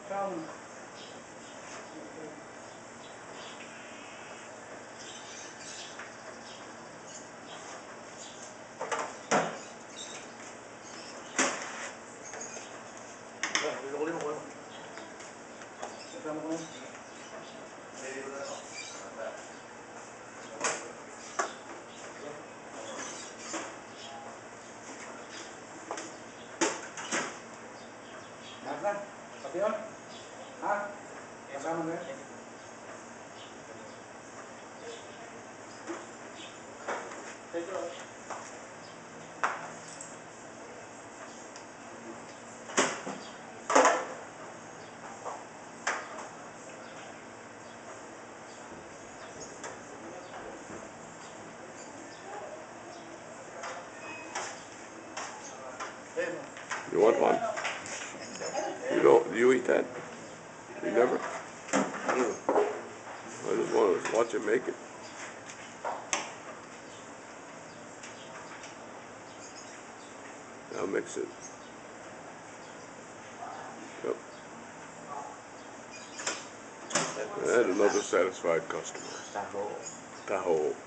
Come. Nasa? Pati yun? Ha? Kasama mo yun? You want one? You don't? Do you eat that? You never? I just want to watch it make it. Now mix it. Yep. And another satisfied customer. Tahoe.